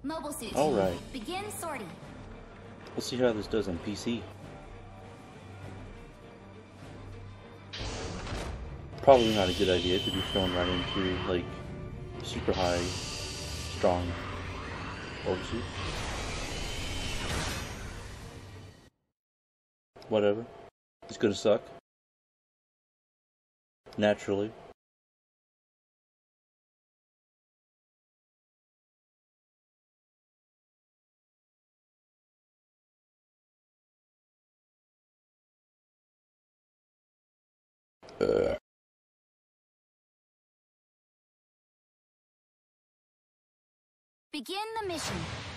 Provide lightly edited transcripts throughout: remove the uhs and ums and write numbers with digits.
Mobile suit. All right. Begin sorting. We'll see how this does on PC. Probably not a good idea to be thrown right into, like, super high, strong oversuit. Whatever. It's gonna suck. Naturally. Begin the mission.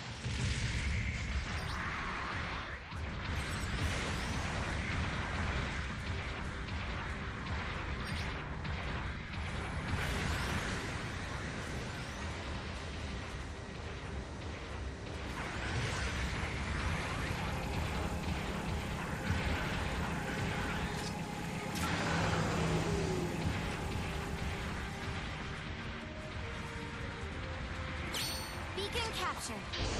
Beacon captured.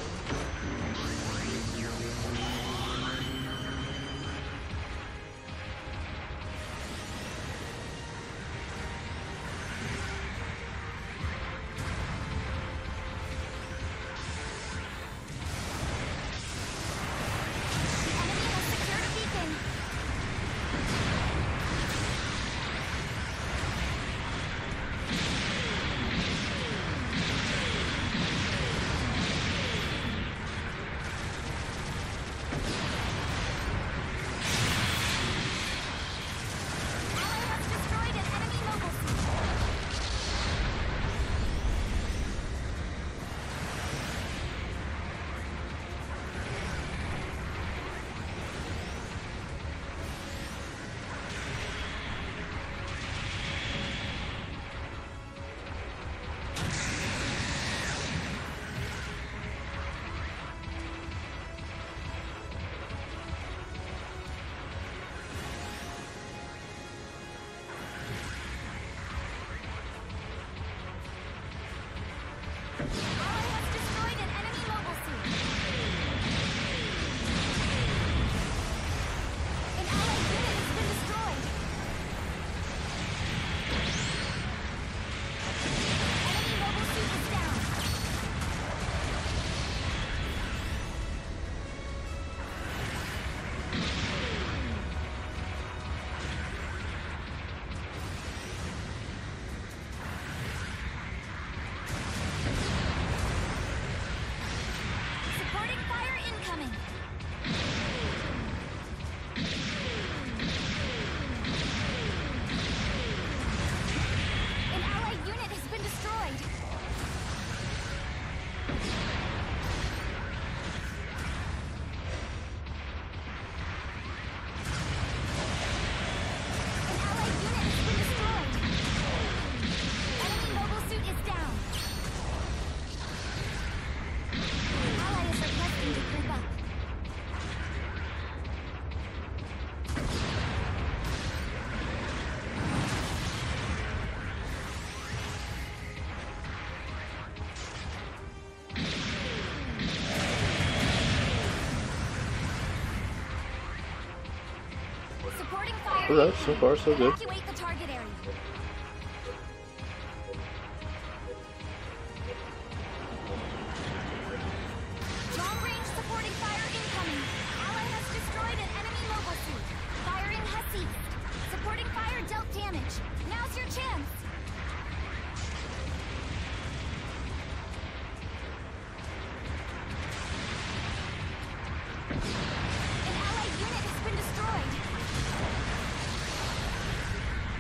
Alright, so far so good. Evacuate the target area. Long-range supporting fire incoming. Ally has destroyed an enemy mobile suit. Firing has ceased. Supporting fire dealt damage. Now's your chance. An allied unit has been destroyed.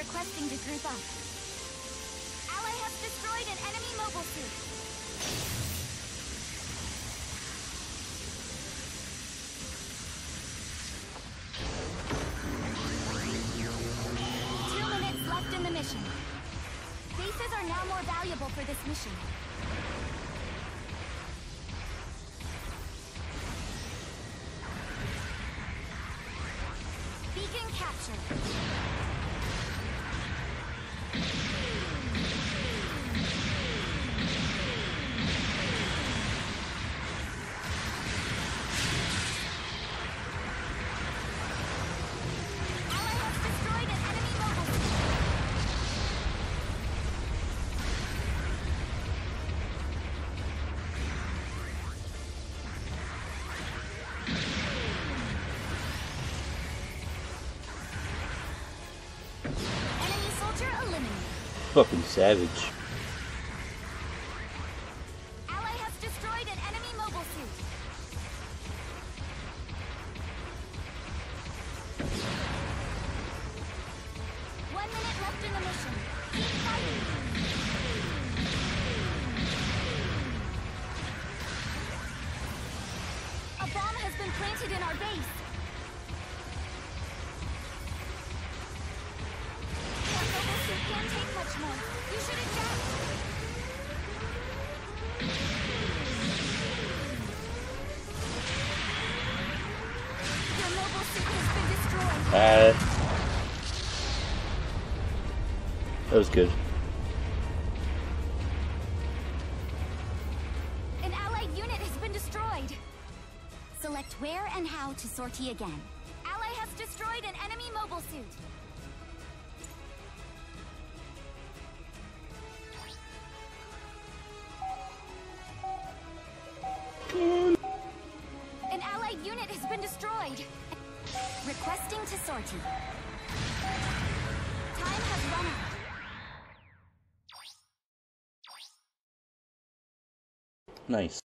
requesting to group up. Ally has destroyed an enemy mobile suit. Left in the mission. Bases are now more valuable for this mission. Beacon captured. Fucking savage. Ally has destroyed an enemy mobile suit. One minute left in the mission. Keep fighting. A bomb has been planted in our base. Can't take much more. You should adapt. Your mobile suit has been destroyed. That was good. An allied unit has been destroyed. Select where and how to sortie again. Ally has destroyed an enemy mobile suit. An allied unit has been destroyed. Requesting to sortie. Time has run out. Nice.